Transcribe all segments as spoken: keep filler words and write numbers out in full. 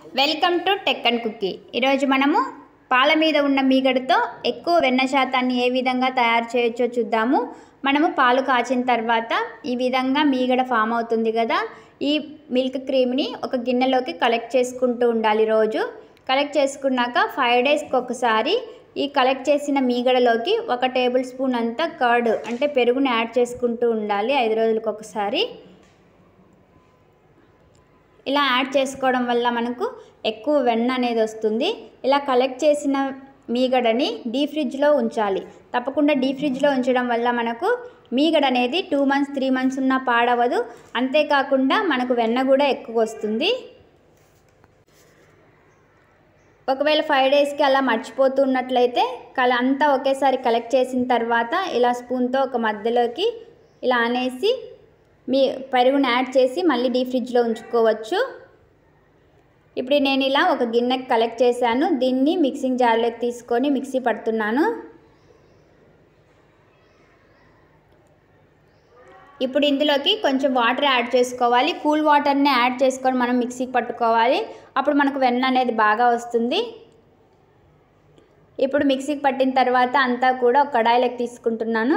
Welcome to Tech and Cookie. ఈరోజు మనము పాల మీద ఉన్న మీగడతో ఎక్కువ వెన్న శాతాన్ని ఏ విధంగా తయారు చేయొచ్చో చూద్దాము. మనము పాలు కాచిన తర్వాత ఈ విధంగా మీగడ ఫామ్ అవుతుంది కదా, ఈ మిల్క్ క్రీమ్ని ఒక గిన్నెలోకి కలెక్ట్ చేసుకుంటూ ఉండాలి. రోజు కలెక్ట్ చేసుకున్నాక ఫైవ్ డేస్కి ఒకసారి ఈ కలెక్ట్ చేసిన మీగడలోకి ఒక టేబుల్ స్పూన్ అంతా కర్డ్ అంటే పెరుగుని యాడ్ చేసుకుంటూ ఉండాలి ఐదు రోజులకు ఒకసారి. ఇలా యాడ్ చేసుకోవడం వల్ల మనకు ఎక్కువ వెన్న అనేది వస్తుంది. ఇలా కలెక్ట్ చేసిన మీగడని డీ ఫ్రిడ్జ్లో ఉంచాలి. తప్పకుండా డీ ఫ్రిడ్జ్లో ఉంచడం వల్ల మనకు మీగడ అనేది టూ మంత్స్ త్రీ మంత్స్ ఉన్నా పాడవదు. అంతేకాకుండా మనకు వెన్న కూడా ఎక్కువ వస్తుంది. ఒకవేళ ఫైవ్ డేస్కి అలా మర్చిపోతున్నట్లయితే కల అంతా ఒకేసారి కలెక్ట్ చేసిన తర్వాత ఇలా స్పూన్తో ఒక మధ్యలోకి ఇలా అనేసి మీ పెరుగుని యాడ్ చేసి మళ్ళీ డీ ఫ్రిడ్జ్లో ఉంచుకోవచ్చు. ఇప్పుడు నేను ఇలా ఒక గిన్నెకి కలెక్ట్ చేశాను. దీన్ని మిక్సింగ్ జార్లోకి తీసుకొని మిక్సీ పడుతున్నాను. ఇప్పుడు ఇందులోకి కొంచెం వాటర్ యాడ్ చేసుకోవాలి. కూల్ వాటర్ని యాడ్ చేసుకొని మనం మిక్సీకి పట్టుకోవాలి. అప్పుడు మనకు వెన్న అనేది బాగా వస్తుంది. ఇప్పుడు మిక్సీకి పట్టిన తర్వాత అంతా కూడా ఒక కడాయిలోకి తీసుకుంటున్నాను.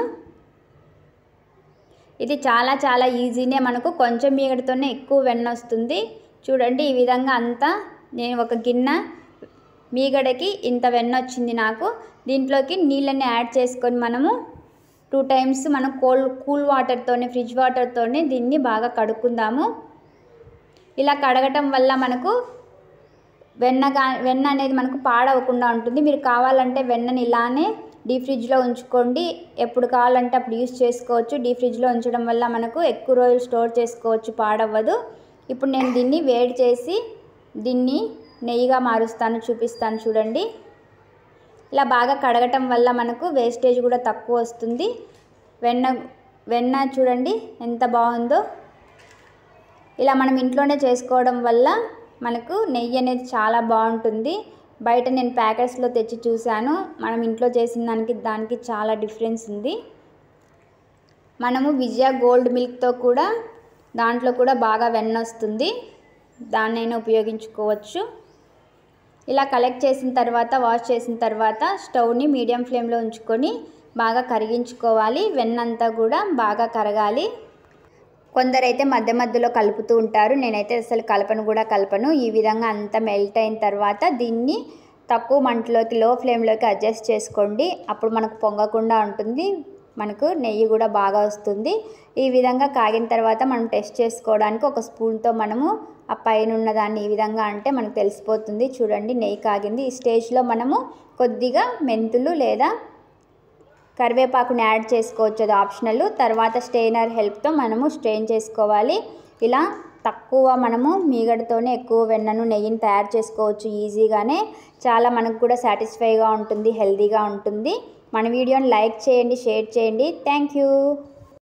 ఇది చాలా చాలా ఈజీనే, మనకు కొంచెం మీగడతోనే ఎక్కువ వెన్న వస్తుంది. చూడండి ఈ విధంగా అంతా నేను ఒక గిన్నె మీగడకి ఇంత వెన్న వచ్చింది నాకు. దీంట్లోకి నీళ్ళని యాడ్ చేసుకొని మనము టూ టైమ్స్ మనం కోల్డ్ కూల్ వాటర్తోనే ఫ్రిడ్జ్ వాటర్తోనే దీన్ని బాగా కడుక్కుందాము. ఇలా కడగటం వల్ల మనకు వెన్నగా వెన్న అనేది మనకు పాడవకుండా ఉంటుంది. మీరు కావాలంటే వెన్నని ఇలానే డీ ఫ్రిడ్జ్లో ఉంచుకోండి. ఎప్పుడు కావాలంటే అప్పుడు యూస్ చేసుకోవచ్చు. డీ ఫ్రిడ్జ్లో ఉంచడం వల్ల మనకు ఎక్కువ రోజులు స్టోర్ చేసుకోవచ్చు, పాడవ్వదు. ఇప్పుడు నేను దీన్ని వేడి చేసి దీన్ని నెయ్యిగా మారుస్తాను, చూపిస్తాను చూడండి. ఇలా బాగా కడగటం వల్ల మనకు వేస్టేజ్ కూడా తక్కువ వస్తుంది. వెన్న వెన్న చూడండి ఎంత బాగుందో. ఇలా మనం ఇంట్లోనే చేసుకోవడం వల్ల మనకు నెయ్యి అనేది చాలా బాగుంటుంది. బయట నేను ప్యాకెట్స్లో తెచ్చి చూశాను. మనం ఇంట్లో చేసిన దానికి దానికి చాలా డిఫరెన్స్ ఉంది. మనము విజయ గోల్డ్ మిల్క్తో కూడా దాంట్లో కూడా బాగా వెన్న వస్తుంది. దాన్నైనా ఉపయోగించుకోవచ్చు. ఇలా కలెక్ట్ చేసిన తర్వాత వాష్ చేసిన తర్వాత స్టవ్ని మీడియం ఫ్లేమ్లో ఉంచుకొని బాగా కరిగించుకోవాలి. వెన్న అంతా కూడా బాగా కరగాలి. కొందరైతే మధ్య మధ్యలో కలుపుతూ ఉంటారు. నేనైతే అసలు కలపను కూడా కలపను. ఈ విధంగా అంతా మెల్ట్ అయిన తర్వాత దీన్ని తక్కువ మంటలోకి లో ఫ్లేమ్లోకి అడ్జస్ట్ చేసుకోండి. అప్పుడు మనకు పొంగకుండా ఉంటుంది. మనకు నెయ్యి కూడా బాగా వస్తుంది. ఈ విధంగా కాగిన తర్వాత మనం టెస్ట్ చేసుకోవడానికి ఒక స్పూన్తో మనము ఆ పైన ఉన్న దాన్ని ఈ విధంగా అంటే మనకు తెలిసిపోతుంది. చూడండి నెయ్యి కాగింది. ఈ స్టేజ్లో మనము కొద్దిగా మెంతులు లేదా కరివేపాకుని యాడ్ చేసుకోవచ్చు, అది ఆప్షనల్. తర్వాత స్ట్రెయినర్ హెల్ప్తో మనము స్ట్రెయిన్ చేసుకోవాలి. ఇలా తక్కువ మనము మీగడతోనే ఎక్కువ వెన్నను నెయ్యిని తయారు చేసుకోవచ్చు ఈజీగానే. చాలా మనకు కూడా సాటిస్ఫైగా ఉంటుంది, హెల్తీగా ఉంటుంది. మన వీడియోని లైక్ చేయండి, షేర్ చేయండి. Thank you.